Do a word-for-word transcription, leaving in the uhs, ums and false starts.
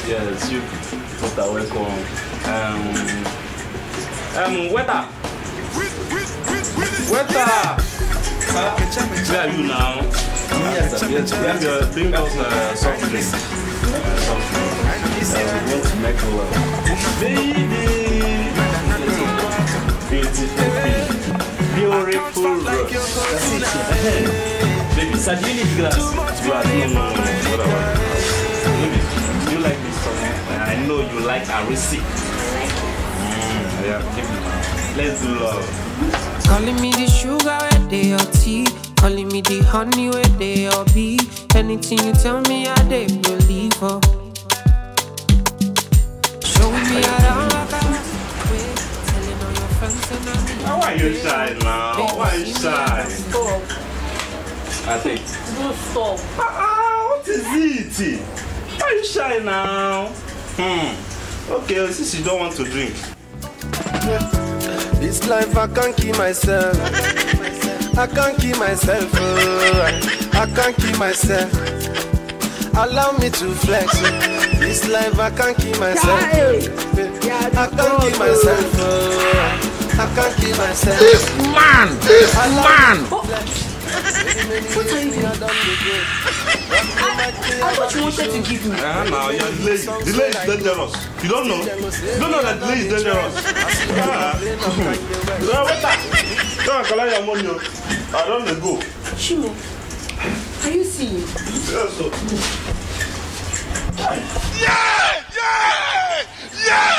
Yes, you put away from um um waiter. Waiter. Where are you now? Yes, sir. Yes, bring, uh, bring us uh, soft drink. Uh, soft drink. Uh, we want to make love. Baby. Beautiful baby. Beautiful rose. Baby, sir, do you need glass? You are no, no, no, no. What about it? You like this song? I know you like Arisi. Mm, yeah, keep it. Let's do love. Calling me the sugar where they your tea. Calling me the honey where they your bee. Anything you tell me, I they believe her. Showing me around like I was telling all your friends and I. Why are you shy now? Why are you shy? Stop. I think. Don't stop. Ah, what is it? Why are you shy now? Hmm. Okay, since you don't want to drink. This life I can't keep myself. I can't keep myself. Oh, I can't keep myself. Allow me to flex. This life I can't keep myself. I can't keep myself. Oh, I can't keep myself. This man, this man. What are you doing? I, I thought you wanted to give me. Ah, now you're delay. Delay is dangerous. You don't know? You don't know that delay is dangerous. Ah. No, wait up. Come on, collect your money. I don't go. Shimo, are you seeing? Yes, sir. Yeah, yeah, yeah.